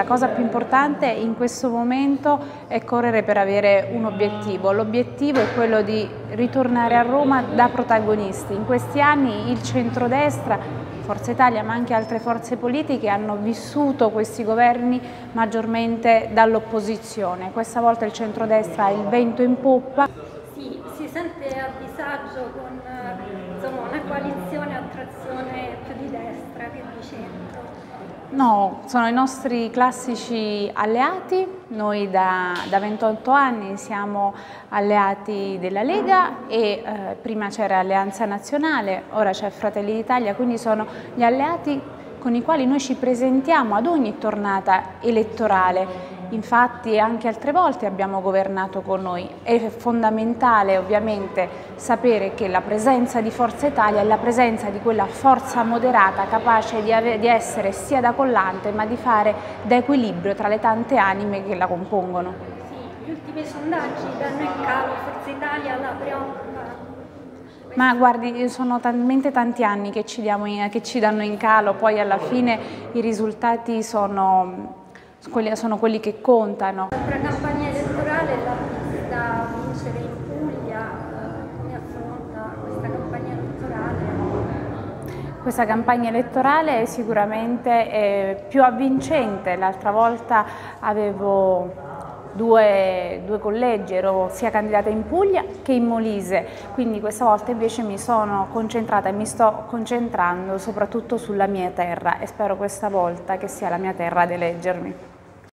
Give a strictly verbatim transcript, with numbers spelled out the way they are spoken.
La cosa più importante in questo momento è correre per avere un obiettivo. L'obiettivo è quello di ritornare a Roma da protagonisti. In questi anni il centrodestra, Forza Italia ma anche altre forze politiche hanno vissuto questi governi maggiormente dall'opposizione. Questa volta il centrodestra ha il vento in poppa. Sì, si sente a disagio con insomma, una coalizione a trazione più di destra che di centro. No, sono i nostri classici alleati, noi da, da ventotto anni siamo alleati della Lega e eh, prima c'era Alleanza Nazionale, ora c'è Fratelli d'Italia, quindi sono gli alleati con i quali noi ci presentiamo ad ogni tornata elettorale. Infatti anche altre volte abbiamo governato con noi. È fondamentale ovviamente sapere che la presenza di Forza Italia è la presenza di quella forza moderata capace di, di essere sia da collante ma di fare da equilibrio tra le tante anime che la compongono. Sì, gli ultimi sondaggi danno in calo, Forza Italia la preoccupa. Ma guardi, sono talmente tanti anni che ci, diamo in, che ci danno in calo, poi alla fine i risultati sono... sono quelli che contano. L'altra campagna elettorale l'ha vista vincere in Puglia, come affronta questa campagna elettorale? Questa campagna elettorale è sicuramente è più avvincente. L'altra volta avevo due, due collegi, ero sia candidata in Puglia che in Molise, quindi questa volta invece mi sono concentrata e mi sto concentrando soprattutto sulla mia terra e spero questa volta che sia la mia terra ad eleggermi.